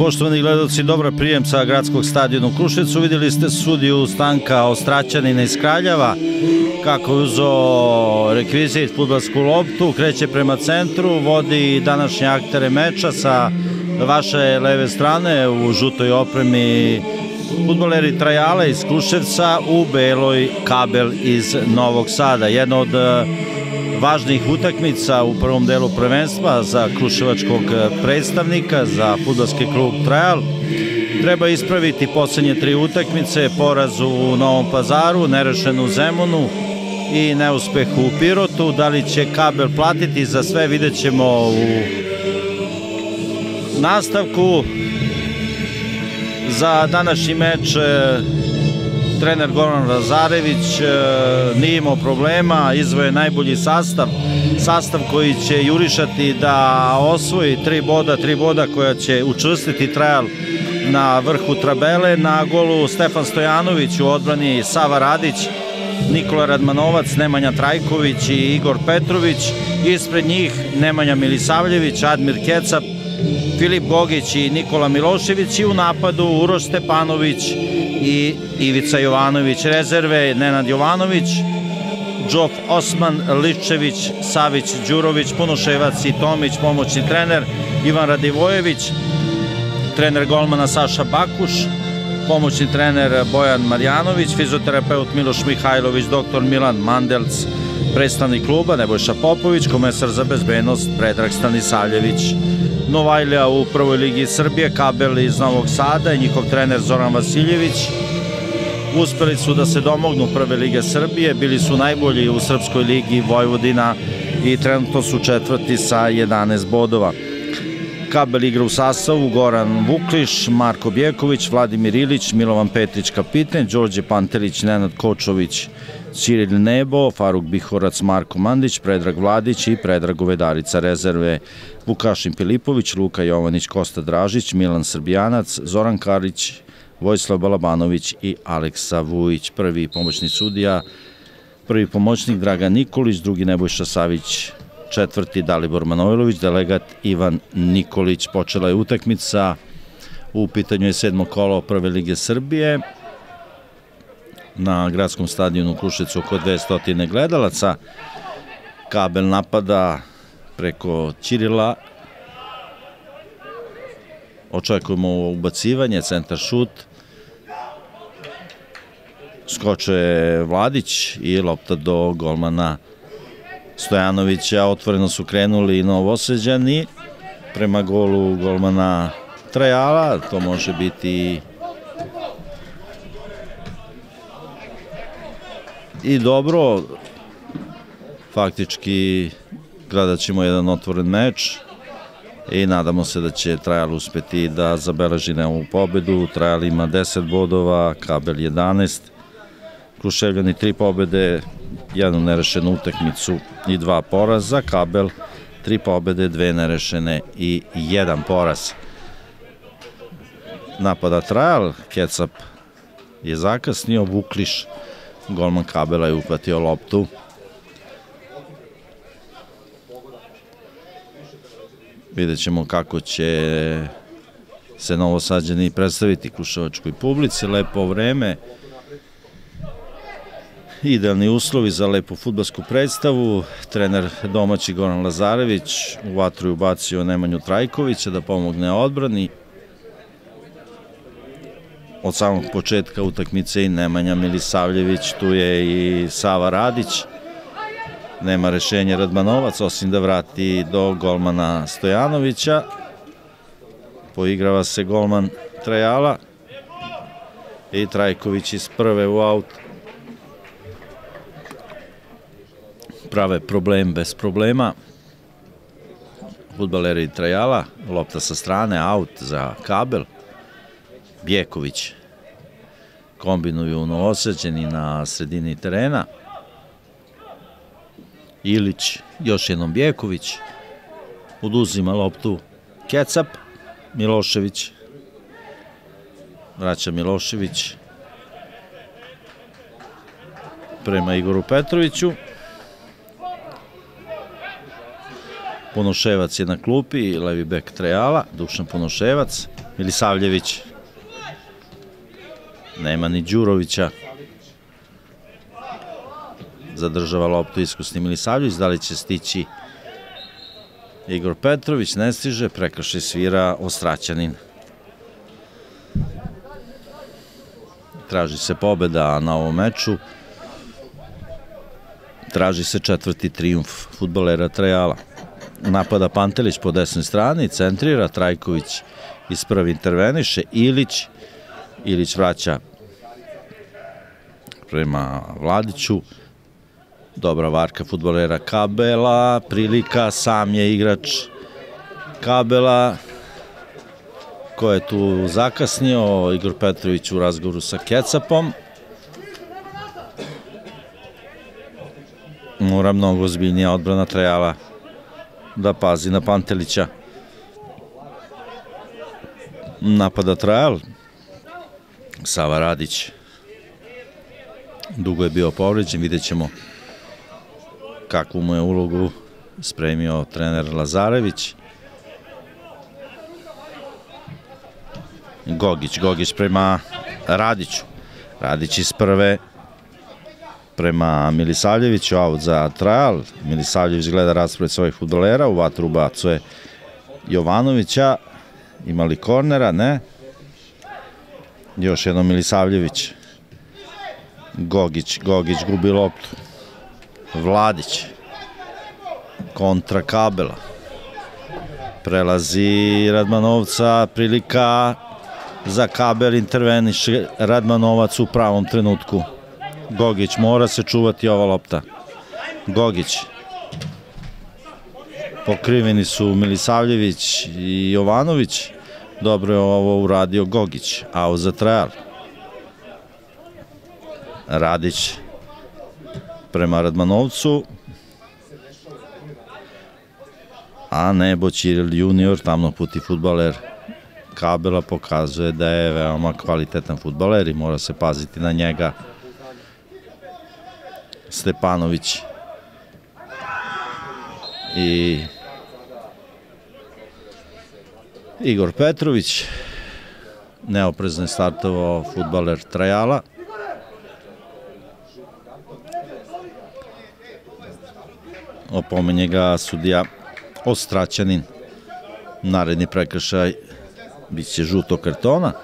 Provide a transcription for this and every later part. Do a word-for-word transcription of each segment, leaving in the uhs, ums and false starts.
Poštovani gledalci, dobar prijem sa gradskog stadiona u Kruševcu. Vidjeli ste sudiju Stanka Ostraćanina iz Kraljeva, kako je uzeo rekvizit, fudbalsku loptu, kreće prema centru, vodi današnje aktere meča sa vaše leve strane u žutoj opremi fudbaleri Trajala iz Kruševca, u beloj Kabel iz Novog Sada. Jedna od važnih utakmica u prvom delu prvenstva za kruševačkog predstavnika, za fudbalski klub Trajal. Treba ispraviti poslednje tri utakmice, poraz u Novom Pazaru, nerešen u Zemunu i neuspeh u Pirotu. Da li će Kabel platiti za sve, vidjet ćemo u nastavku. Za današnji meč trener Goran Lazarević nije imao problema, izveo je najbolji sastav, sastav koji će jurišati da osvoji tri boda, tri boda koja će učvrstiti Trajal na vrhu tabele. Na golu Stefan Stojanović, u odbrani Sava Radić, Nikola Radmanovac, Nemanja Trajković i Igor Petrović. Ispred njih Nemanja Milisavljević, Admir Kecap, Filip Gogić i Nikola Milošević, i u napadu Uroš Stepanović i Ivica Jovanović. Rezerve Nenad Jovanović, Džof Osman, Ličević, Savić Đurović, Punoševac i Tomić, pomoćni trener Ivan Radivojević, trener golmana Saša Bakuš, pomoćni trener Bojan Marjanović, fizioterapeut Miloš Mihajlović, doktor Milan Mandelc, predstavnik kluba Nebojša Popović, komesar za bezbednost Predrag Stanisavljević. Novajlija u prvoj ligi Srbije, Kabel iz Novog Sada i njihov trener Zoran Vasiljević uspeli su da se domognu prve lige Srbije, bili su najbolji u Srpskoj ligi Vojvodina i trenutno su četvrti sa jedanaest bodova. Kabel igra u sastavu Goran Vukliš, Marko Bjeković, Vladimir Ilić, Milovan Petrić kapiten, Đorđe Pantelić, Nenad Kočović, Ciril Nebo, Faruk Bihorac, Marko Mandić, Predrag Vladić i Predrag Govedarica. Rezerve Vukašin Filipović, Luka Jovanić, Kosta Dražić, Milan Srbijanac, Zoran Karić, Vojislav Balabanović i Aleksa Vujić. Prvi pomoćni sudija, prvi pomoćnik Dragan Nikolić, drugi Nebojša Savić, četvrti Dalibor Manojlović, delegat Ivan Nikolić. Počela je utakmica, u pitanju je sedmo kolo prve lige Srbije. Na gradskom stadionu u Kruševcu oko dvesta gledalaca. Kabel napada preko Ćirila. Očekujemo ubacivanje, centar šut. Skoče Vladić i lopta do golmana Stojanovića. Otvoreno su krenuli Novosađani prema golu golmana Trajala. To može biti i dobro. Faktički gledat ćemo jedan otvoren meč i nadamo se da će Trajal uspeti da zabeleži neovu pobedu. Trajal ima deset bodova, Kabel jedanaest, Kruševljani tri pobede, jednu nerešenu utakmicu i dva poraza. Kabel tri pobede, dve nerešene i jedan poraz. Napada Trajal, Kecap je zakasnio, Vukliš, golman Kabela, je uhvatio loptu. Vidjet ćemo kako će se Novosađani predstaviti kruševačkoj publici. Lepo vreme, idealni uslovi za lepu fudbalsku predstavu. Trener domaći Goran Lazarević u vatru je ubacio Nemanju Trajkovića da pomogne odbrani. Od samog početka utakmice i Nemanja Milisavljević, tu je i Sava Radić. Nema rešenja Radmanovac, osim da vrati do golmana Stojanovića. Poigrava se golman Trajala i Trajković iz prve u aut. Prave problem bez problema fudbaleri Trajala. Lopta sa strane, aut za Kabel. Bjeković kombinuju Novosađani na sredini terena. Ilić, još jednom Bjeković, oduzima loptu Kecap, Milošević, vraća Milošević prema Igoru Petroviću. Punoševac je na klupi, levi bek Trajala, Dušan Punoševac. Milisavljević. Nema ni Đurovića. Zadržava loptu iskusni Milisavljević. Da li će stići Igor Petrović? Ne stiže. Prekršaj svira Ostraćanin. Traži se pobeda na ovom meču. Traži se četvrti trijumf fudbalera Trajala. Napada Pantelić po desnoj strani, centrira, Trajković iz prvi interveniše, Ilić. Ilić vraća prema Vladiću. Dobra varka fudbalera Kabela, prilika, sam je igrač Kabela. Ko je tu zakasnio? Igor Petrović u razgovoru sa Kecapom. Mora mnogo ozbiljnija odbrana Trajala da pazi na Pantelića. Napada Trajal. Sava Radić. Dugo je bio povređen, vidjet ćemo kakvu mu je ulogu spremio trener Lazarević. Gogić, Gogić prema Radiću. Radić iz prve prema Milisavljeviću, aut za Trajal. Milisavljević gleda raspored svojih fudbalera, u vatru ubacuje Jovanovića. Ima li kornera? Ne. Još jedno Milisavljević. Gogić, Gogić gubi loptu. Vladić. Kontra Kabela. Prelazi Radmanovca, prilika za Kabel, interveniše Radmanovac u pravom trenutku. Gogić, mora se čuvati ova lopta. Gogić. Pokriveni su Milisavljević i Jovanović. Dobro je ovo uradio Gogić. Aut za Trajal. Radić prema Radmanovcu. A Nebo Ćiril junior, tamnoputi fudbaler Kabela, pokazuje da je veoma kvalitetan fudbaler i mora se paziti na njega. Stepanović i Igor Petrović. Neoprezno je startovao fudbaler Trajala. Opomenje ga sudija Ostraćanin. Naredni prekršaj biće žutog kartona.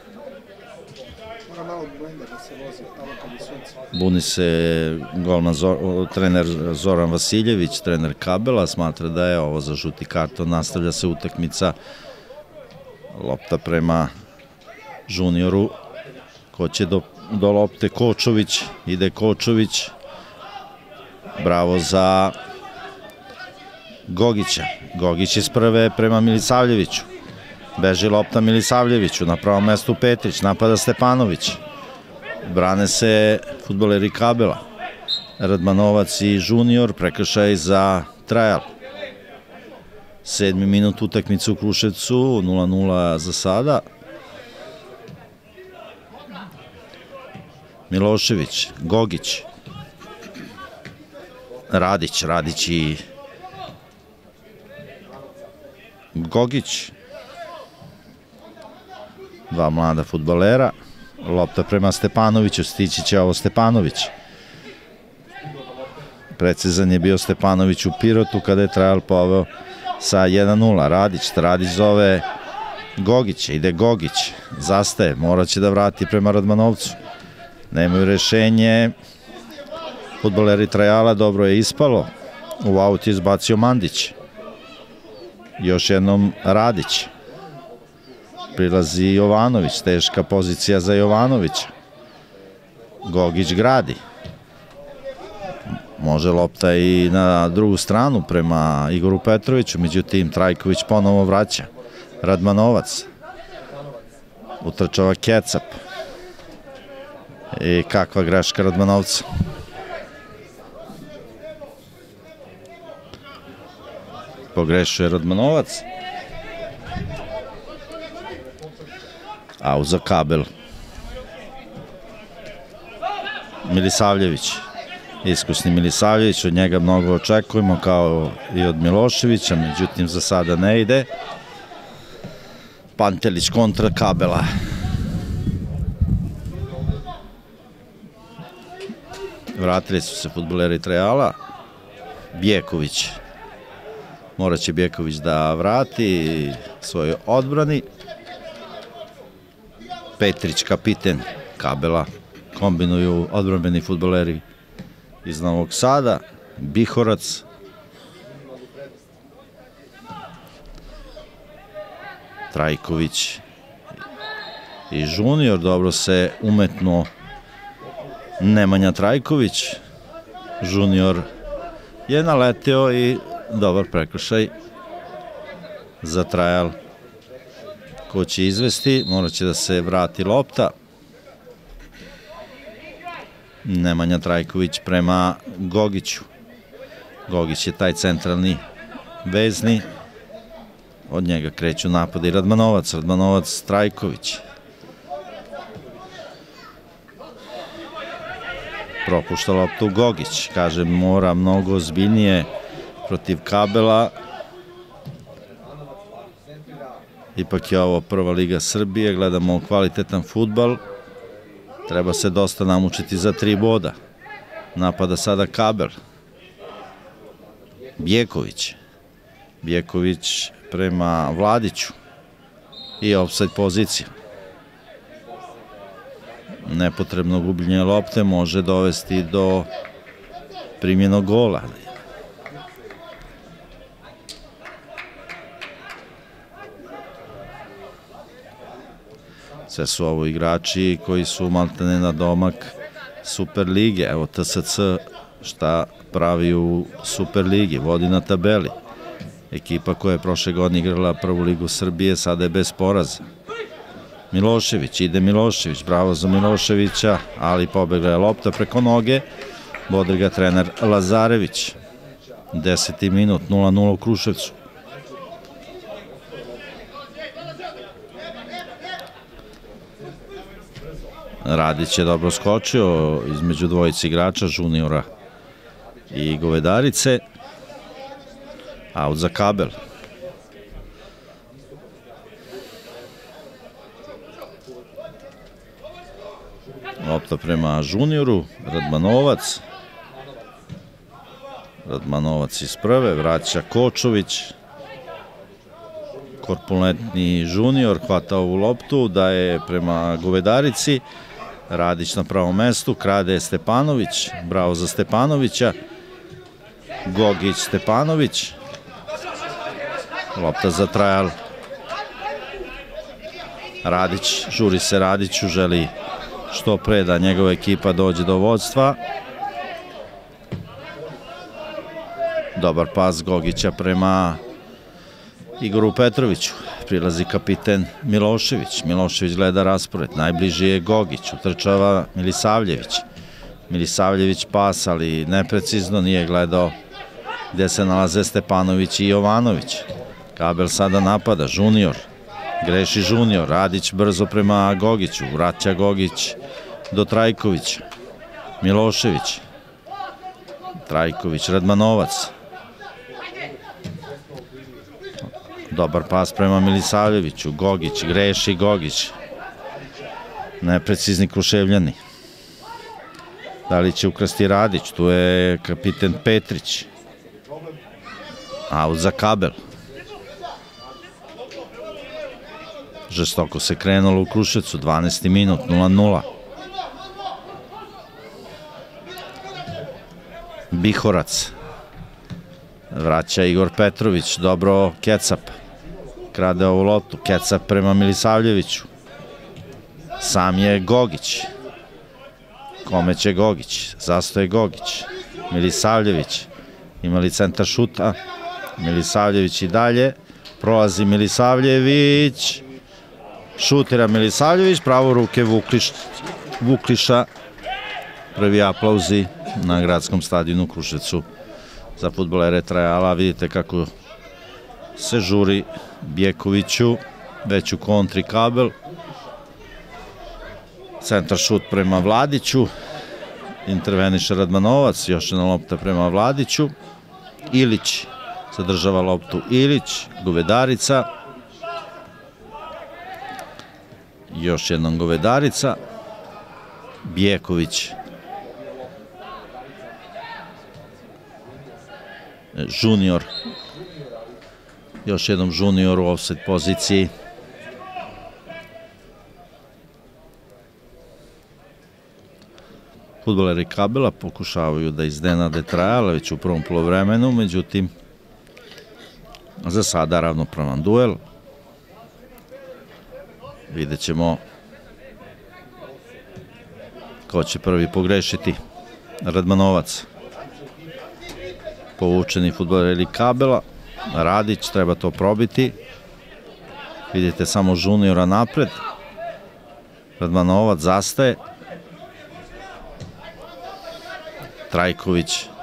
Buni se golman trener Zoran Vasiljević, trener Kabela, smatra da je ovo za žuti karton. Nastavlja se utakmica. Lopta prema Junioru. Ko će do lopte? Kočović. Ide Kočović. Bravo za Gogića. Gogić iz prve prema Milisavljeviću. Beži lopta Milisavljeviću. Na pravom mestu Petrić. Napada Stepanović. Brane se fudbaleri Kabela. Radmanovac i Junior. Prekršaj za Trajal. Sedmi minut utakmice u Kruševcu. nula nula za sada. Milošević. Gogić. Radić. Radić i Gogić. Dva mlada fudbalera. Lopta prema Stepanoviću. Stići će ovo Stepanović. Precizan je bio Stepanović u Pirotu kada je Trajal poveo sa jedan nula. Radić. Radić zove Gogića. Ide Gogić. Zastaje. Morat će da vrati prema Radmanovcu. Nemaju rešenje. Fudbaleri Trajala. Dobro je ispalo. U aut je izbacio Mandić. Još jednom Radić. Prilazi Jovanović. Teška pozicija za Jovanovića. Gogić gradi. Može lopta i na drugu stranu prema Igoru Petroviću. Međutim, Trajković ponovo vraća. Radmanovac. Utrčava Kecap. I kakva greška Radmanovca. Pogrešuje Radmanovac. Aut za Kabel. Milisavljević. Iskusni Milisavljević, od njega mnogo očekujemo kao i od Miloševića, međutim za sada ne ide. Pantelić kontra Kabela. Vratili su se fudbaleri Reala. Bjeković. Morat će Bjeković da vrati svojoj odbrani. Petrić, kapiten Kabela. Kombinuju odbranbeni fudbaleri iz Novog Sada. Bihorac. Trajković i Junior, dobro se umetno Nemanja Trajković. Junior je naleteo i dobar prekršaj za Real. Ko će izvesti, morat će da se vrati lopta. Nemanja Trajković prema Gogiću. Gogić je taj centralni vezni. Od njega kreću napade i Radmanovac, Radmanovac, Trajković. Propušta loptu Gogić, kaže mora mnogo ozbiljnije protiv Kabela. Ipak je ovo prva liga Srbije, gledamo kvalitetan fudbal. Treba se dosta namučiti za tri boda. Napada sada Kabel. Bjeković. Bjeković prema Vladiću i ofsajd pozicija. Nepotrebno gubljenje lopte može dovesti do primljenog gola. Sve su ovo igrači koji su maltene na domak Super lige. Evo T S C šta pravi u Super ligi, vodi na tabeli. Ekipa koja je prošle godine igrala prvu ligu Srbije, sada je bez poraza. Milošević, ide Milošević, bravo za Miloševića, ali pobegla je lopta preko noge. Bodri ga trener Lazarević. Deseti minut, nula nula u Kruševcu. Radić je dobro skočio između dvojice igrača, Juniora i Govedarice. Aut za Kabel. Lopta prema Junioru, Radmanovac. Radmanovac iz prve, vraća Kočović. Korpulentni Junior hvata ovu loptu, daje prema Govedarici. Radić na pravom mestu, krade Stepanović, bravo za Stepanovića. Gogić, Stepanović. Lopta za Real. Radić, žuri se Radiću, želi što pre da njegova ekipa dođe do vodstva. Dobar pas Gogića prema Igoru Petroviću. Prilazi kapiten Milošević. Milošević gleda raspored. Najbliži je Gogić. Utrčava Milisavljević. Milisavljević pas, ali neprecizno, nije gledao gde se nalaze Stepanović i Jovanović. Kabel sada napada. Junior. Greši Junior. Radić brzo prema Gogiću. Vraća Gogić do Trajkovića. Milošević. Trajković, Radmanovac. Dobar pas prema Milisavljeviću. Gogić, greši Gogić. Neprecizni Kruševljani. Da li će ukrasti Radić? Tu je kapiten Petrić. Aut za Kabel. Žestoko se krenulo u Kruševcu. dvanaesti minut, nula nula. Bihorac. Vraća Igor Petrović. Dobro Kecap. Krade ovu loptu. Kecap prema Milisavljeviću. Sam je Gogić. Kome će Gogić? Zastoje Gogić. Milisavljević. Imali centar šuta. Milisavljević i dalje. Prolazi Milisavljević. Šutira Milisavljević. Pravo ruke Vukliša. Prvi aplauzi na gradskom stadionu u Kruševcu za fudbalere Reala. Vidite kako se žuri Bjekoviću, već u kontri Kabel. Centar šut prema Vladiću. Interveniše Radmanovac, još jedna lopta prema Vladiću. Ilić zadržava loptu. Ilić, Govedarica. Još jednom Govedarica. Bijeković. Junior. Još jednom Junior u offside poziciji. Fudbaleri Kabela pokušavaju da iznenade Trajalović u prvom poluvremenu, međutim za sada ravnopravan duel. Vidjet ćemo ko će prvi pogrešiti. Radmanovac. Povučeni fudbaleri Kabela. Radić, treba to probiti. Vidite samo Juniora napred. Radmanovac zastaje. Trajković.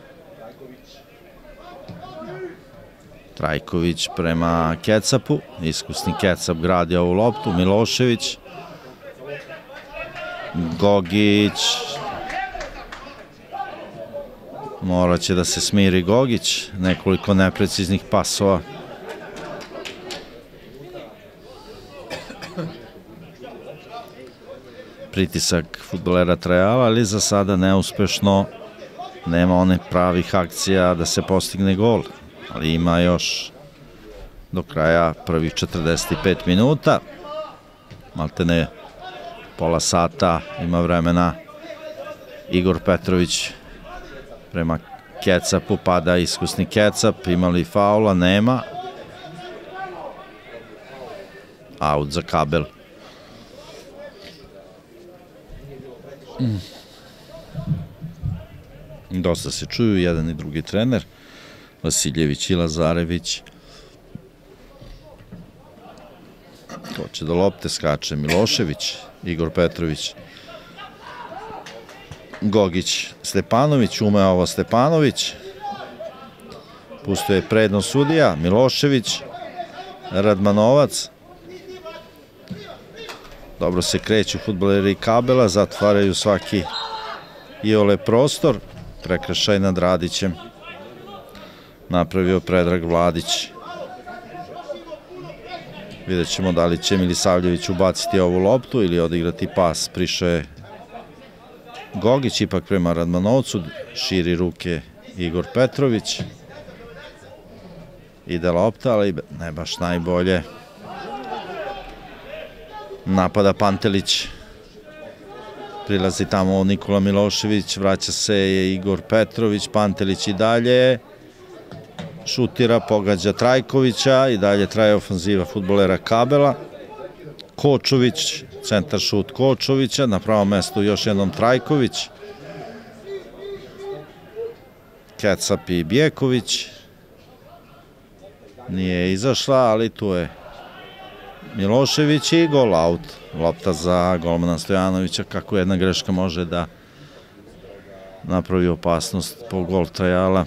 Trajković prema Kecapu. Iskusni Kecap gradi ovu loptu. Milošević. Gogić. Morat će da se smiri Gogić. Nekoliko nepreciznih pasova. Pritisak fudbalera Trajala, ali za sada neuspešno. Nema one pravih akcija da se postigne gol. Ali ima još do kraja prvih četrdeset pet minuta. Maltene pola sata ima vremena. Igor Petrović prema Kecapu, pada iskusni Kecap. Ima li faula? Nema. Aut za Kabel. Dosta se čuju jedan i drugi trener, Vasiljević i Lazarević. Hoće do lopte, skače Milošević, Igor Petrović, Gogić, Stepanović, ume ovo Stepanović. Pustio je prednost sudija, Milošević, Radmanovac. Dobro se kreću fudbaleri Kabela, zatvaraju svaki iole prostor. Prekršaj nad Radićem napravio Predrag Vladić. Vidjet ćemo da li će Milisavljević ubaciti ovu loptu ili odigrati pas. Prišao je Gogić ipak prema Radmanovcu, širi ruke Igor Petrović. Ide lopta, ali ne baš najbolje. Napada Pantelić. Prilazi tamo Nikola Milošević, vraća se Igor Petrović, Pantelić i dalje. Šutira, pogađa Trajkovića i dalje traje ofanziva fudbalera Kabela. Kočović, centar šut Kočovića, na pravom mestu još jednom Trajković. Kecap i Bijeković. Nije izašla, ali tu je Milošević i gol aut. Lopta za golmana Stojanovića, kako jedna greška može da napravi opasnost po gol Trajala.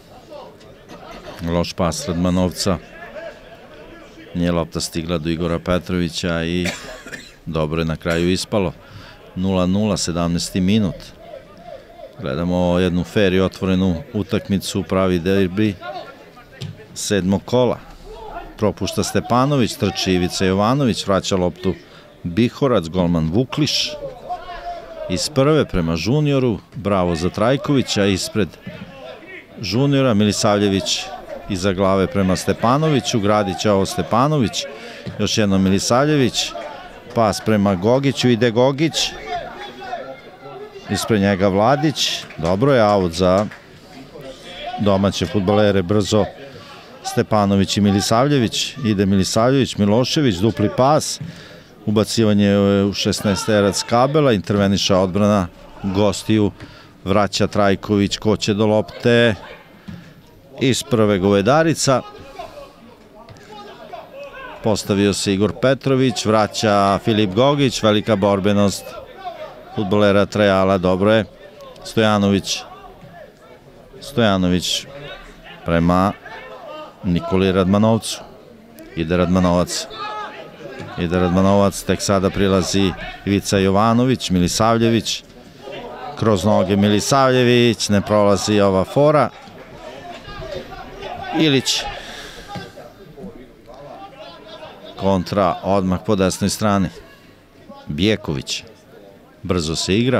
Loš pas Radmanovca. Nije lopta stigla do Igora Petrovića i dobro je na kraju ispalo. nula nula, sedamnaesti minut. Gledamo jednu fer i otvorenu utakmicu, pravi derbi sedmog kola. Propušta Stepanović, trči Ivica Jovanović, vraća loptu Bihorac, golman Vukliš. Iz prve prema Junioru, bravo za Trajkovića, ispred Juniora Milisavljević iza glave prema Stepanoviću, gradić ovo Stepanović, još jedno Milisavljević, pas prema Gogiću, ide Gogić, ispred njega Vladić, dobro je aut za domaće fudbalere, brzo Stepanović i Milisavljević, ide Milisavljević, Milošević, dupli pas, ubacivanje u šesnaesterac Kabela, interveniša odbrana gostiju, vraća Trajković, ko će do lopte, iz prve Govedarica, postavio se Igor Petrović, vraća Filip Gogić, velika borbenost fudbalera Trajala, dobro je, Stojanović, Stojanović prema Nikoli Radmanovcu, ide Radmanovac, ide Radmanovac, tek sada prilazi Ivica Jovanović, Milisavljević, kroz noge Milisavljević, ne prolazi ova fora, Ilić, kontra odmah po desnoj strani, Bijeković. Brzo se igra.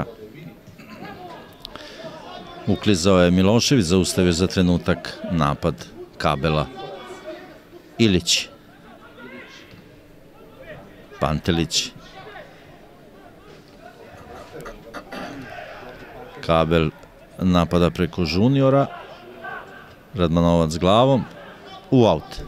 Uklizao je Milošević, zaustavio za trenutak napad Kabela. Ilić. Pantelić. Kabel napada preko Juniora. Radmanovac glavom. U aut.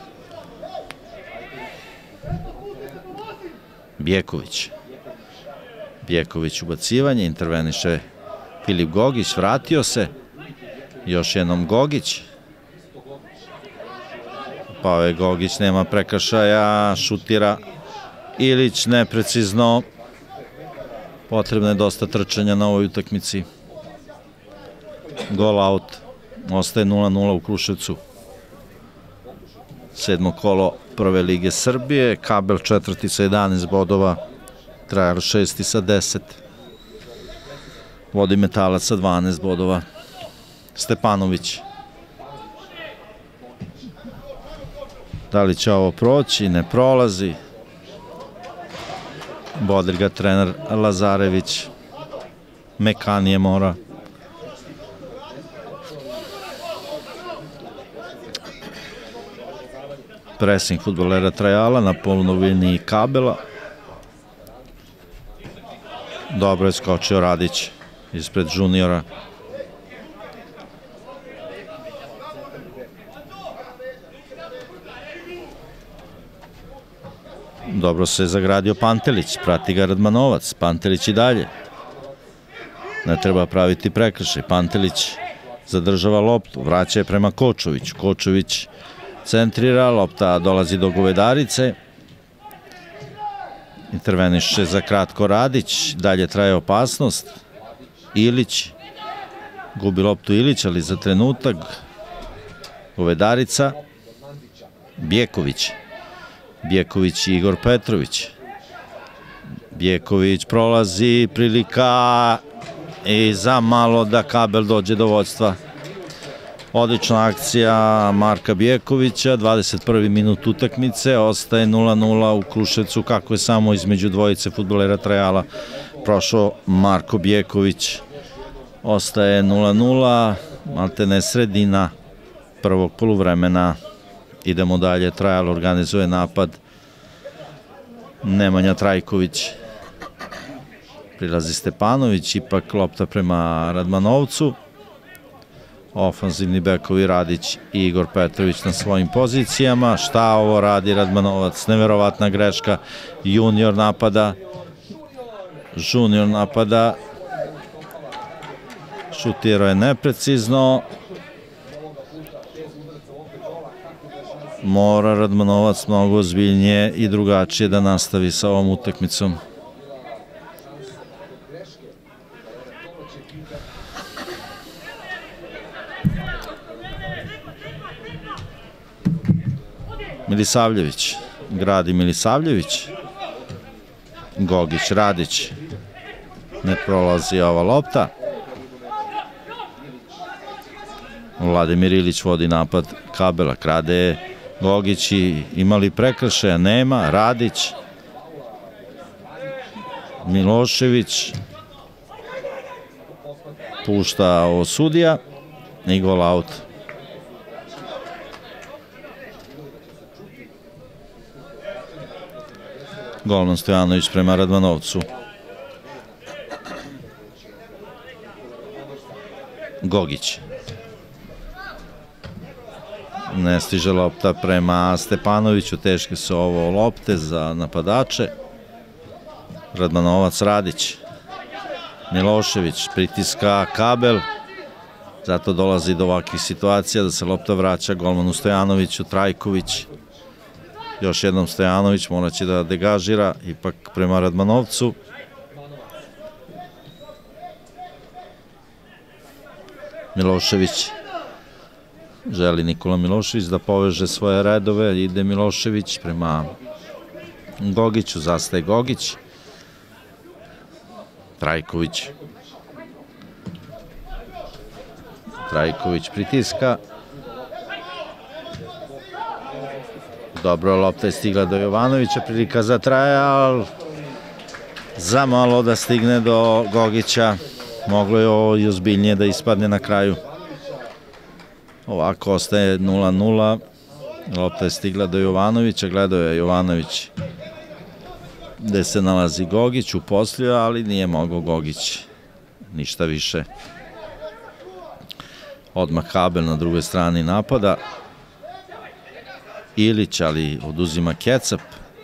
Bijeković. Bijeković ubacivanje, interveniše Filip Gogić, vratio se. Još jednom Gogić. Pao je Gogić, nema prekršaja, šutira Ilić neprecizno. Potrebno je dosta trčanja na ovoj utakmici. Gol out. Ostaje nula nula u Kruševcu. Sedmo kolo Prve lige Srbije. Kabel četvrti sa jedanaest bodova. Trajar šesti sa deset. Vodi Metalac sa dvanaest bodova. Stepanović. Da li će ovo proći? Ne prolazi. Bodri ga trener Lazarević. Mekanije mora. Pressing fudbalera Trajala na polovnoj liniji Kabela. Dobro je skočio Radić ispred Juniora. Dobro se je zagradio Pantelić, prati ga Radmanovac. Pantelić i dalje. Ne treba praviti prekršaj. Pantelić zadržava loptu, vraća je prema Kočoviću. Kočović centrira, lopta dolazi do Govedarice. Interveniše za kratko Radić, dalje traje opasnost. Ilić, gubi loptu Ilić, ali za trenutak. Govedarica. Bijeković. Bijeković i Igor Petrović. Bijeković prolazi, prilika i za malo da Kabel dođe do vodstva. Odlična akcija Marka Bijekovića, dvadeset prvi minut utakmice, ostaje nula nula u Kruševcu, kako je samo između dvojice fudbalera Trajala prošao Marko Bijeković. Ostaje nula nula, maltene sredina prvog poluvremena. Idemo dalje, Trajal organizuje napad. Nemanja Trajković. Prilazi Stepanović, ipak lopta prema Radmanovcu. Ofanzivni bekovi Radić i Igor Petrović na svojim pozicijama. Šta ovo radi Radmanovac? Neverovatna greška. Junior napada. Junior napada. Šutirao je neprecizno. Mora Radmanovac mnogo ozbiljnije i drugačije da nastavi sa ovom utakmicom. Milisavljević, gradi Milisavljević. Gogić, Radić. Ne prolazi ova lopta. Vladimir Ilić vodi napad Kabela, krade Gogić i imali prekršaja, nema. Radić. Milošević. Pušta ovo sudija i gol out. Golman Stojanović prema Radmanovcu. Gogić. Ne stiže lopta prema Stepanoviću, teške su ovo lopte za napadače. Radmanovac, Radić. Milošević pritiska Kabel. Zato dolazi do ovakvih situacija da se lopta vraća golmanu Stojanoviću. Trajković. Još jednom Stojanović moraće da degažira ipak prema Radmanovcu. Milošević. Želi Nikola Milošević da poveže svoje redove. Ide Milošević prema Gogiću. Zastaje Gogić. Trajković. Trajković pritiska. Dobro, lopta je stigla do Jovanovića. Prilika za Trajal. za malo da stigne do Gogića. Moglo je ovo i ozbiljnije da ispadne na kraju. Ovako ostaje nula nula. Lopta je stigla do Jovanovića, gledao je Jovanović gde se nalazi Gogić, uposlio, ali nije mogao Gogić ništa više. Odmah Kabel na drugoj strani napada. Ilić, ali oduzima kecap.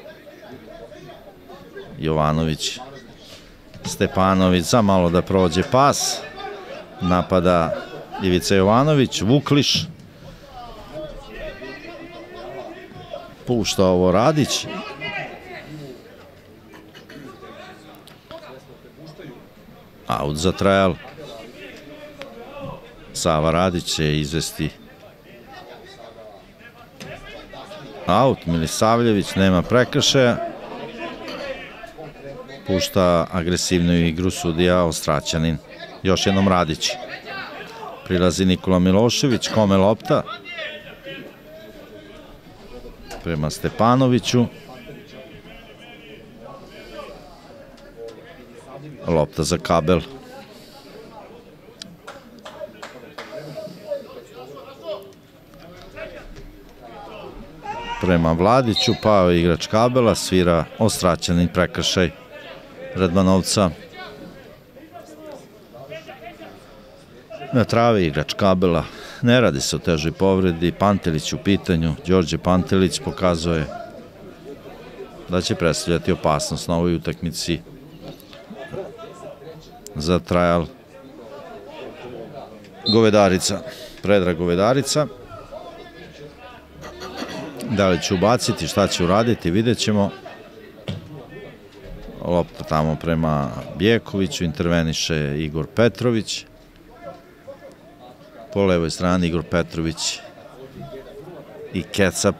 Jovanović, Stepanović, za malo da prođe pas. Napada Ivica Jovanović, Vukliš. Pušta ovo Radić. Aut za Trajal. Sava Radić će izvesti aut. Milisavljević, nema prekršaja. Pušta agresivnu igru sudija Ostraćanin. Još jednom Radić. Prilazi Nikola Milošević, kome lopta? Prema Stepanoviću. Lopta za Kabel. Prema Vladiću, pao je igrač Kabela, svira Ostraćanin prekršaj Radmanovca. Na travi igrač Kabela. Ne radi se o težoj povredi. Pantelić u pitanju. Đorđe Pantelić pokazuje da će predstavljati opasnost na ovoj utakmici za Trajal. Govedarica. Predrag Govedarica. Da li će ubaciti, šta će uraditi, vidjet ćemo. Lopta tamo prema Bjekoviću, interveniše Igor Petrović. Po levoj strani Igor Petrović i kecap.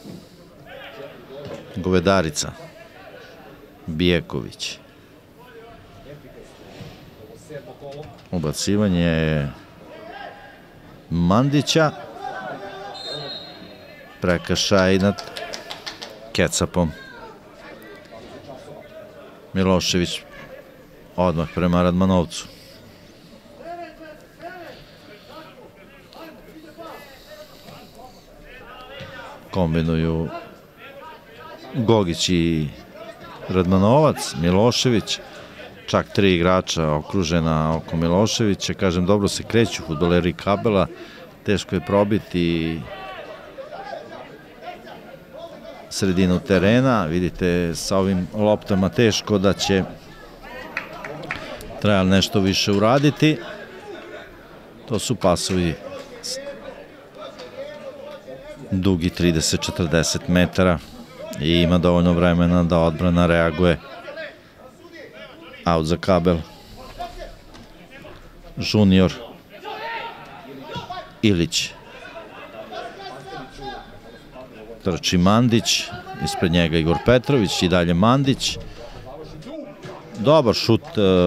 Govedarica. Bjeković. Ubacivanje Mandića. Prekršaj nad kecapom. Milošević odmah prema Radmanovcu. Kombinuju Gogić i Radmanovac, Milošević, čak tri igrača okružena oko Miloševića. Kažem, dobro se kreću fudbaleri Kabela, teško je probiti sredinu terena. Vidite, sa ovim loptama teško da će Trajal nešto više uraditi. To su pasovi dugi trideset do četrdeset metara i ima dovoljno vremena da odbrana reaguje. Aut za Kabel. Junior. Ilić. Trči Mandić, ispred njega Igor Petrović i dalje Mandić. Dobar šut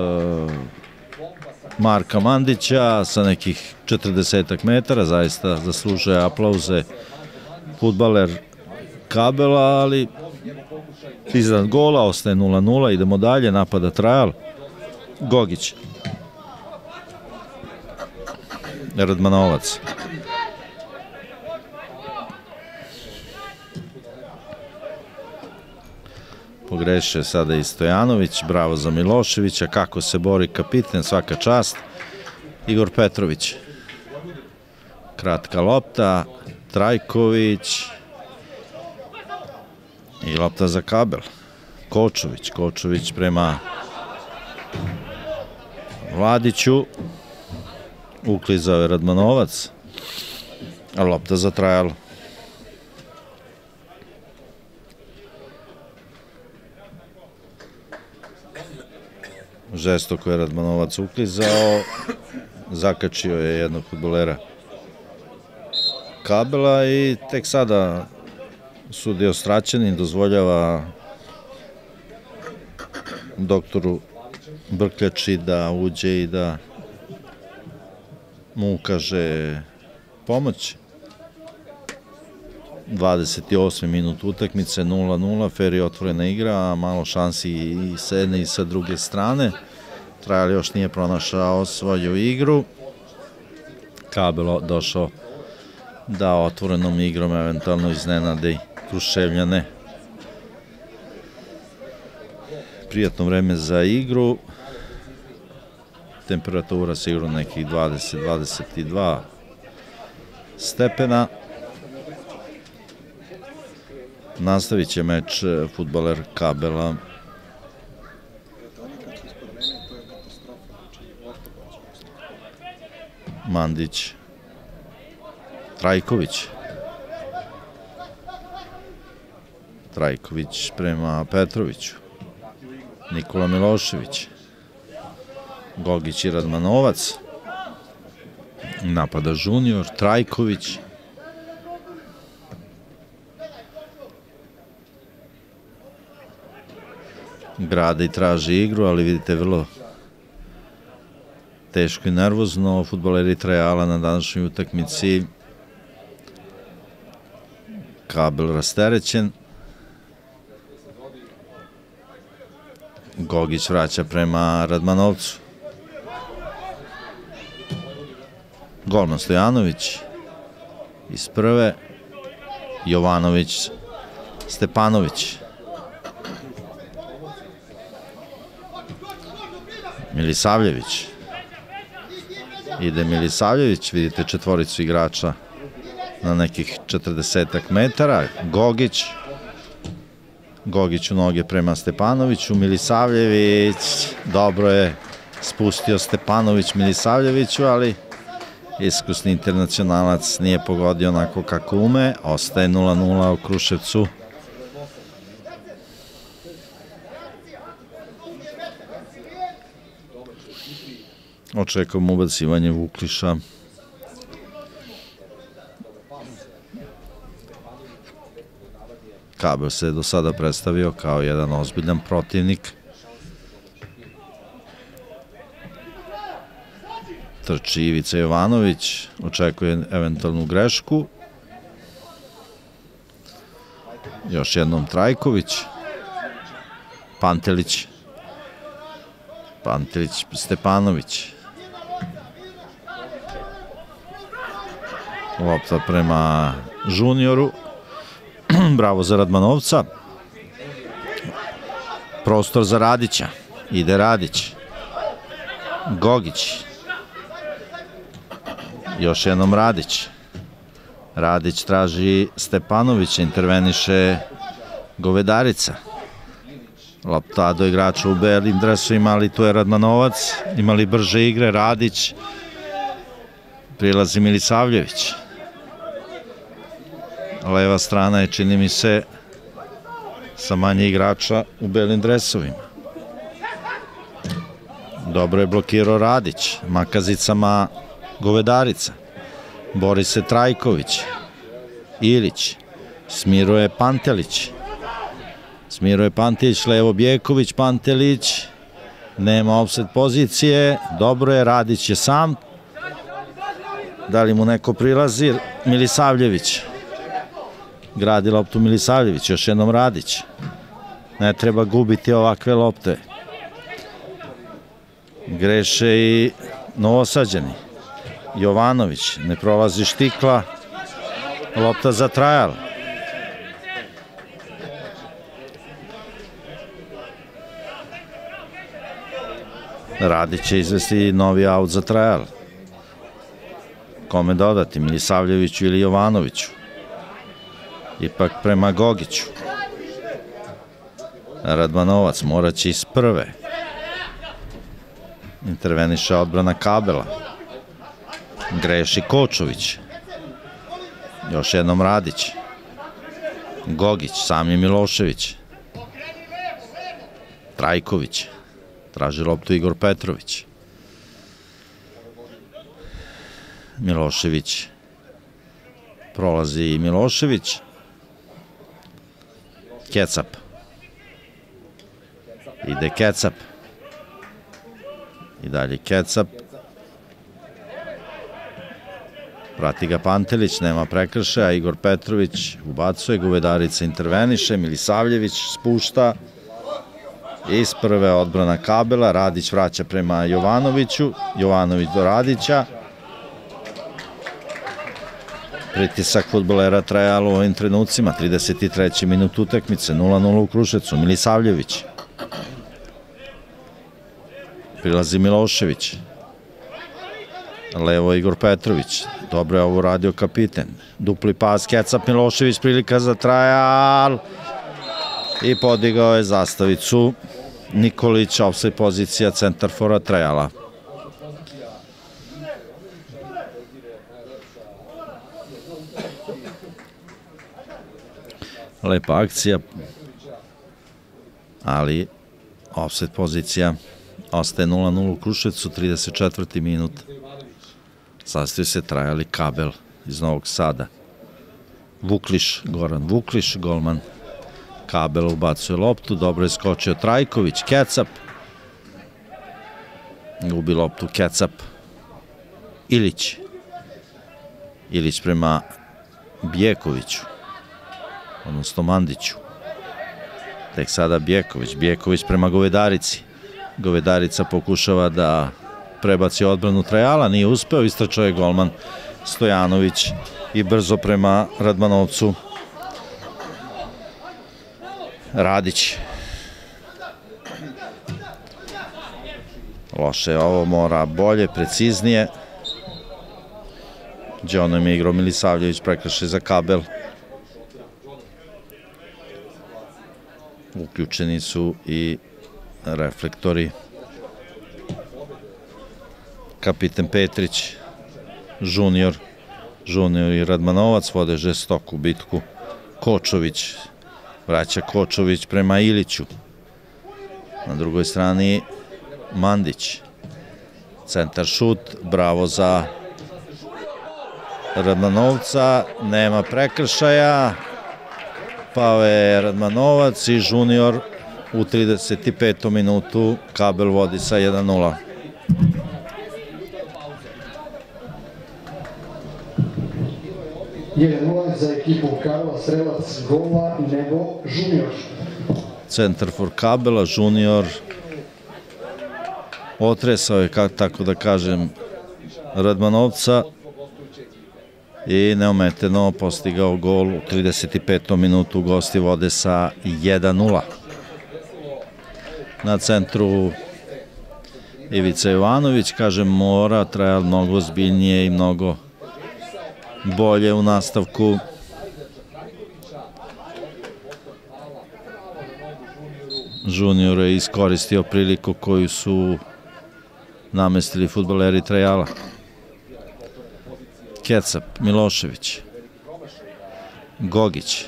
Marka Mandića sa nekih četrdesetak metara, zaista zaslužuje aplauze fudbaler Kabela, ali iznad gola ostaje nula nula, idemo dalje, napada Trajal. Gogić. Radmanovac. Pogrešio sada i Stojanović, bravo za Miloševića, kako se bori kapiten, svaka čast. Igor Petrović. Kratka lopta, Trajković i lopta za Kabel. Kočović, Kočović prema Vladiću. Uklizao je Radmanovac, a lopta za Trajal. Žestoko je Radmanovac uklizao, zakačio je jednog fudbalera Kabela i tek sada sudija Ostraćanin dozvoljava doktoru Brkljači da uđe i da mu ukaže pomoć. dvadeset osmi minut utakmice, nula nula, fer i otvorena igra, a malo šansi i s jedne i sa druge strane. Trajal još nije pronašao svoju igru. Kabel došao da otvorenom igrom eventualno iznenadi Kruševljane. Prijatno vreme za igru. Temperatura sigurno nekih dvadeset do dvadeset dva stepena. Nastavit će meč fudbaler Kabela. Mandić. Trajković. Trajković prema Petroviću. Nikola Milošević. Gogić i Radmanovac. Napada Junior. Trajković. Grade i traži igru, ali vidite vrlo teško i nervozno. Fudbaleri Trajala na današnjoj utakmici. Kabel rasterećen. Gogić vraća prema Radmanovcu. Golman Stojanović iz prve. Jovanović, Stepanović. Milisavljević. Ide Milisavljević, vidite četvoricu igrača na nekih četrdesetak metara. Gogić. Gogić u noge prema Stepanoviću. Milisavljević. Dobro je spustio Stepanović Milisavljeviću, ali iskusni internacionalac nije pogodio onako kako ume. Ostaje nula nula u Kruševcu. Očekujemo ubacivanje Vukliša. Kabel se do sada predstavio kao jedan ozbiljan protivnik. Trči Ivica Jovanović, očekuje eventualnu grešku. Još jednom Trajković. Pantelić. Pantelić, Stepanović. Lopta prema Junioru. Bravo za Radmanovca. Prostor za Radića. Ide Radić. Gogić. Još jednom Radić. Radić traži Stepanovića, interveniše Govedarica. Lopta do igrača u belim dresovima, ali tu je Radmanovac. Imali brže igre, Radić. Prilazi Milisavljević. Leva strana je, čini mi se, sa manje igrača u belim dresovima. Dobro je blokirao Radić. Makazicama Govedarica. Bori se Trajković. Ilić. Smiruje Pantelić. Smiruje Pantelić, levo Bjeković, Pantelić. Nema offset pozicije. Dobro je, Radić je sam. Da li mu neko prilazi? Milisavljević. Gradi loptu Milisavljević, još jednom Radić. Ne treba gubiti ovakve lopte. Greše i novosađeni. Jovanović, ne prolazi Štikla. Lopta za Trajal. Radić će izvesti novi aut za Trajal. Kome dodati, Milisavljeviću ili Jovanoviću? Ipak prema Gogiću. Radmanovac morat će iz prve. Interveniše odbrana Kabela. Greši Kočović. Još jednom Radić. Gogić, sam je Milošević. Trajković. Traži loptu Igor Petrović. Milošević. Prolazi i Milošević. Kecap. Ide Kecap. I dalje Kecap. Prati ga Pantelić, nema prekršaja, Igor Petrović ubacuje, Govedarica interveniše, Milisavljević spušta. Iz prve odbrana Kabela, Radić vraća prema Jovanoviću, Jovanović do Radića. Pritisak fudbalera Trajala u ovim trenucima, trideset treći minut utakmice, nula nula u Kruševcu, Milisavljević. Prilazi Milošević. Levo Igor Petrović, dobro je ovo radio kapiten. Dupli pas, Kecap, Milošević, prilika za Trajal. I podigao je zastavicu Nikolić, ofsajd pozicija, centar fora Trajala. Lepa akcija, ali ofsajd pozicija, ostaje nula nula u Kruševcu, trideset četvrti minut. Sastavio se Trajal i Kabel iz Novog Sada. Vukliš, Goran Vukliš, golman Kabel ubacuje loptu, dobro je skočio Trajković, Kecap. Gubi loptu Kecap. Ilić. Ilić prema Bjekoviću, odnosno Mandiću. Tek sada Bjeković, Bjeković prema Govedarici. Govedarica pokušava da prebaci odbranu Trajala, nije uspeo, istračao je golman Stojanović i brzo prema Radmanovcu. Radić. Loše je ovo, mora bolje, preciznije. Đonom je igrao Milisavljević, prekršaj za Kabel. Uključeni su i reflektori. Kapiten Petrić, Junior, Junior i Radmanovac vode žestoku bitku. Kočović, vraća Kočović prema Iliću. Na drugoj strani Mandić. Centar šut, bravo za Radmanovca, nema prekršaja. Pao je Radmanovac i Junior u trideset petom minutu. Kabel vodi sa jedan nula. jedan nula za ekipu Karla, strelac gola Nebo Junior. Centar for Kabela, Junior otresao je, tako da kažem, Radmanovca i neometeno postigao gol u trideset petom minutu. Gosti vode sa jedan nula. Na centru Ivica Jovanović, kažem, mora Trajal mnogo ozbiljnije i mnogo bolje u nastavku. Junior je iskoristio priliku koju su namestili fudbaleri Trajala. Kecap, Milošević, Gogić,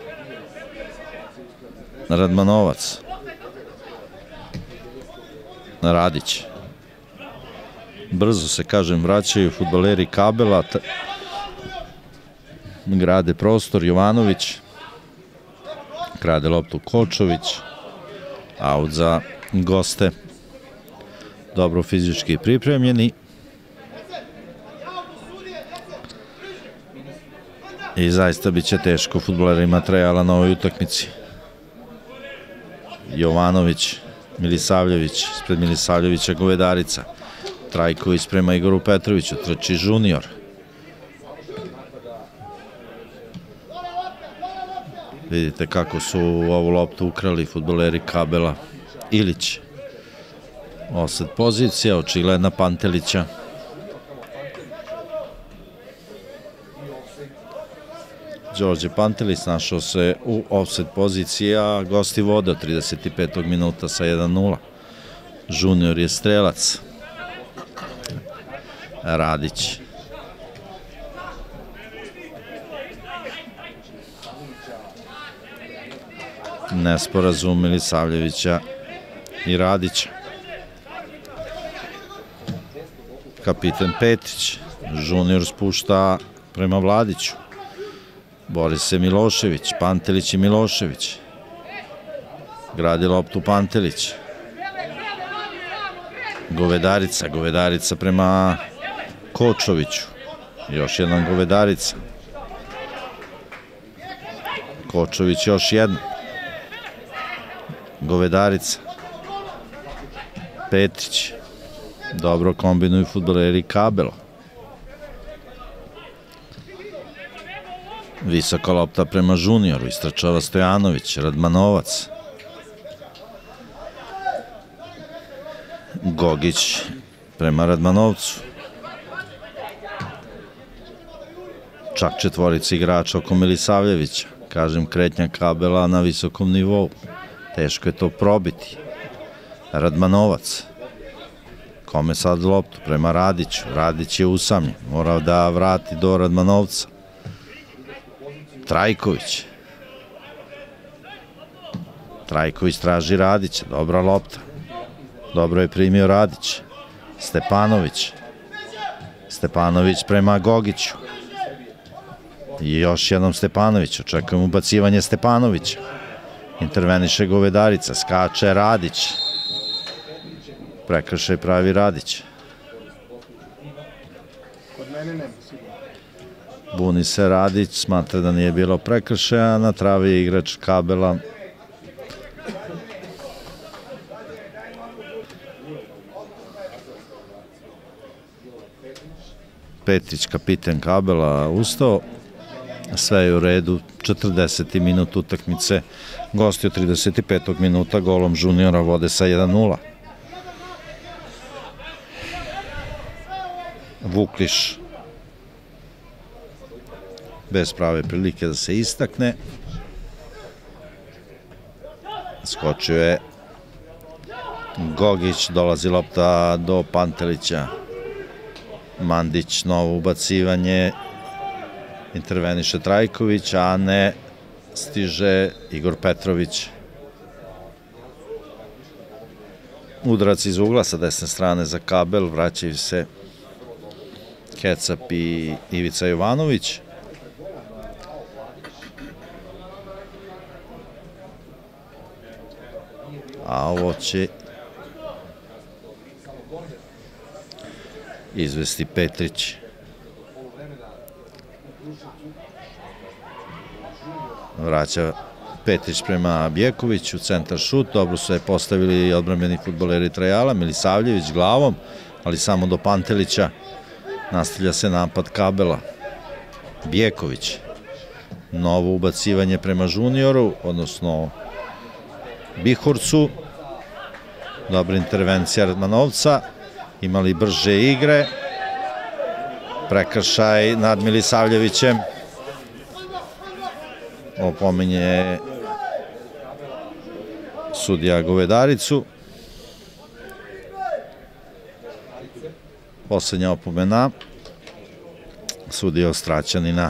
Radmanovac, Radić. Brzo se, kažem, vraćaju fudbaleri Kabela, grade prostor. Jovanović, krade loptu Kočović, aut za goste, dobro fizički pripremljeni. I zaista bit će teško fudbalerima Trajala na ovoj utakmici. Jovanović, Milisavljević, ispred Milisavljevića Govedarica. Trajković prema Igoru Petroviću, trči Junior. Vidite kako su ovu loptu ukrali fudbaleri Kabela. Ilić. Ofsajd pozicija, očigledna Pantelića. Đorđe Pantelić našao se u ofsajd poziciji, a gosti vode od trideset petog minuta sa jedan nula. Junior je strelac. Radić. Nesporazum Milisavljevića i Radića. Kapiten Petrić. Junior spušta prema Vladiću. Bori se Milošević, Pantelić i Milošević. Gradi loptu Pantelić. Govedarica, Govedarica prema Kočoviću. još jedan Govedarica. Kočović još jedan. Govedarica. Petrić. Dobro kombinuju fudbaleri Kabela. Visoka lopta prema Žunioru, istračava Stojanović, Radmanovac. Gogić prema Radmanovcu. Čak četvorica igrača oko Milisavljevića. Kažem, kretnja Kabela na visokom nivou. Teško je to probiti. Radmanovac. Kome sad loptu? Prema Radiću. Radić je usamljen. Morao da vrati do Radmanovca. Trajković. Trajković traži Radića. Dobra lopta. Dobro je primio Radić. Stepanović. Stepanović prema Gogiću. I još jednom Stepanović. Očekujem ubacivanje Stepanovića. Interveniše Govedarica. Skače Radić. Prekršaj pravi Radić. Buni se Radić, smatra da nije bilo prekršaja, na travi je igrač Kabela. Petrić, kapiten Kabela, ustao. Sve je u redu, četrdeseti minut utakmice. Gosti od trideset petog minuta golom Žuniora vode sa jedan nula. Vukliš bez prave prilike da se istakne. Skočio je Gogić, dolazi lopta do Pantelića. Mandić, novo ubacivanje. Interveniše Trajković, a ne stiže Igor Petrović. Udarac iz ugla sa desne strane za Kabel, vraćaju se Kecap i Ivica Jovanović. A ovo će izvesti Petrić. Vraća Petrić prema Bjekoviću, centar šut, dobro su je postavili odbrambeni fudbaleri Trajala, Milisavljević glavom, ali samo do Pantelića. Nastavlja se napad Kabela. Bjeković. Novo ubacivanje prema Žunioru, odnosno Bihorcu. Dobra intervencija Radmanovca. Imali brže igre. Prekršaj nad Milisavljevićem. Opominje sudija Govedaricu. Poslednja opomena sudija Ostraćanina.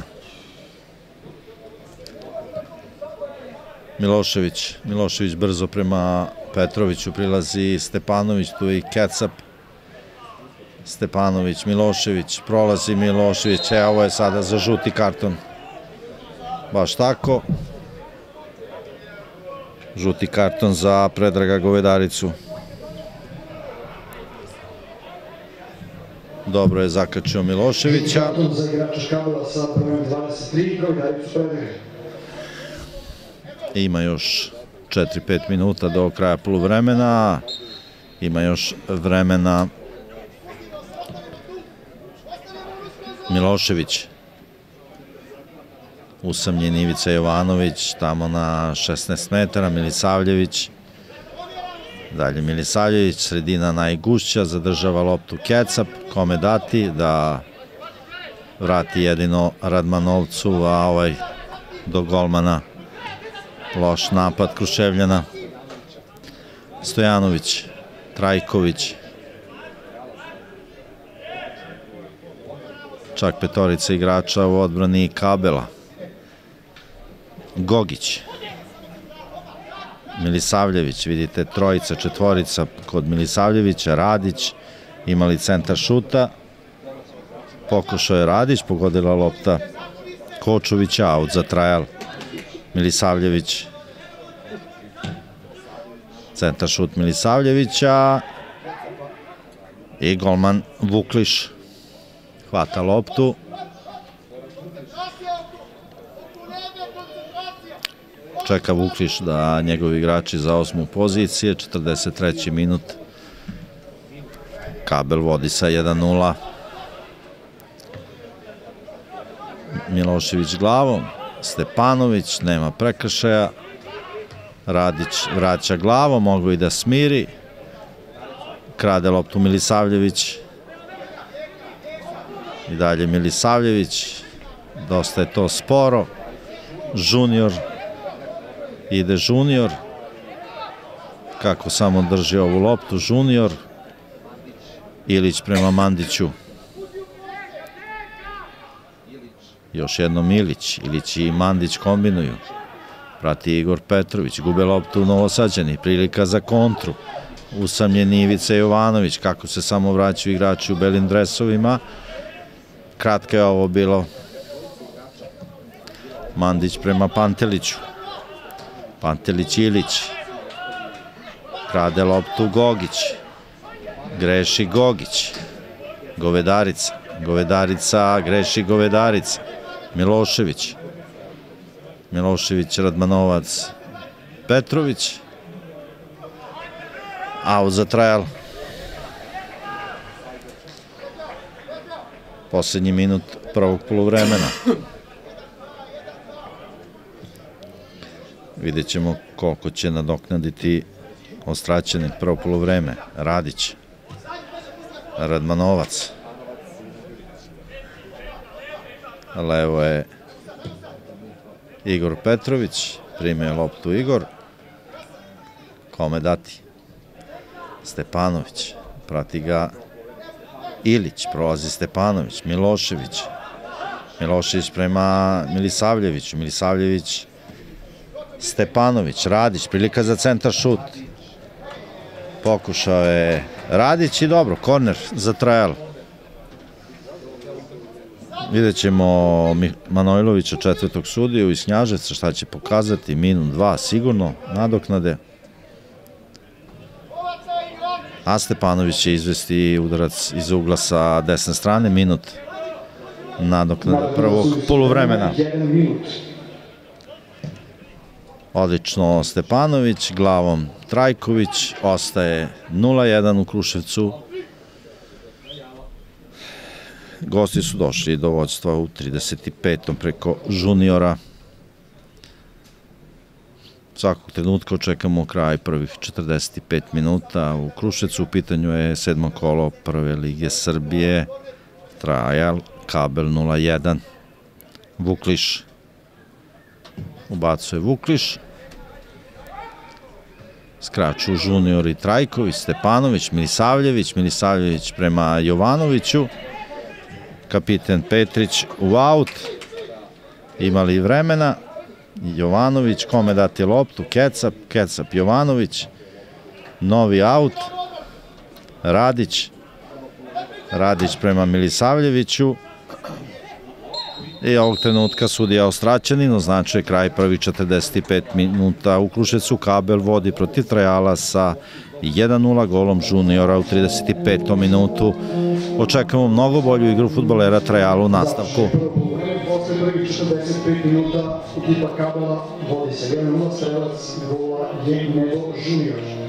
Milošević. Milošević brzo prema Petroviću, prilazi Stepanović, tu je i Kecap. Stepanović, Milošević, prolazi Milošević, e, ovo je sada za žuti karton. Baš tako. Žuti karton za Predraga Govedaricu. Dobro je zakačio Miloševića. Karton za igrača Kabela sa brojem dvadeset tri, Govedaricu Predraga. Ima još četiri pet minuta do kraja poluvremena. Ima još vremena Milošević. Usamljen Ivica Jovanović, tamo na šesnaest metara, Milisavljević. Dalje Milisavljević, sredina najgušća, zadržava loptu Kecap, kome dati da vrati jedino Radmanovcu, a ovaj do golmana. Loš napad Kruševljana. Stojanović, Trajković. Čak petorica igrača u odbrani Kabela. Gogić. Milisavljević, vidite trojica, četvorica kod Milisavljevića, Radić, imali centar šuta. Pokušao je Radić, pogodila lopta Kočovića, aut za Trajal. Milisavljević. Centar šut Milisavljevića. I golman Vukliš hvata loptu. Čeka Vukliš da njegovi igrači zaosmu pozicije, četrdeset treći minut. Kabel vodi sa jedan nula. Milošević glavom, Stepanović, nema prekršaja. Radić vraća glavom, mogu i da smiri. Krade loptu Milisavljević. I dalje Milisavljević. Dosta je to sporo. Junior. Ide Junior. Kako samo drži ovu loptu Junior. Ilić prema Mandiću. Još jednom Ilić. Ilić i Mandić kombinuju. Prati Igor Petrović. Gube loptu Novosađani. Prilika za kontru. Usamljeni Ivica Jovanović. Kako se samo vraćaju igrači u belim dresovima. Kratko je ovo bilo. Mandić prema Panteliću. Pantelić Ilić. Krade loptu Gogić. Greši Gogić. Govedarica. Govedarica, greši Govedarica. Milošević. Milošević, Radmanovac, Petrović. Aut za Trajal. Poslednji minut prvog poluvremena. Vidjet ćemo koliko će nadoknaditi ostraćeni prvo poluvreme. Radić. Radmanovac. Levo je Igor Petrović. Primio loptu Igor. Kome dati? Stepanović. Prati ga Ilić. Prolazi Stepanović. Milošević. Milošević prema Milisavljeviću. Milisavljević. Stepanović. Radić. Prilika za centar šut. Pokušao je Radić i dobro. Korner za Trajal. Vidjet ćemo Manojlovića, četvrtog sudiju iz Knjaževca, šta će pokazati. Minut, dva sigurno nadoknade. A Stepanović će izvesti udarac iz ugla sa desne strane. Minut nadoknade prvog poluvremena. Odlično Stepanović, glavom Trajković. Ostaje nula jedan u Kruševcu. Gosti su došli do vođstva u trideset petom preko Juniora. Svakog trenutka očekamo kraj prvih četrdeset pet minuta. U Kruševcu u pitanju je sedmo kolo Prve lige Srbije. Trajal, Kabel nula jedan. Vukliš. Ubacuje Vukliš. Skraču Junior i Trajković, Stepanović, Milisavljević. Milisavljević prema Jovanoviću. Kapiten Petrić u aut. Imali vremena. Jovanović, kome dati loptu? Kecap, Kecap, Jovanović. Novi aut. Radić. Radić prema Milisavljeviću. I ovog trenutka sudija Ostraćanin označuje kraj prvih četrdeset pet minuta. U Kruševcu Kabel vodi protiv Trajala sa jedan nula golom Juniora u trideset petom minutu. Očekujemo mnogo bolju igru fudbalera Trajala u nastavku. Posle prvih četrdeset pet minuta ekipa Kabela vodi sa jedan nula, strelac gola je Nebo Junior.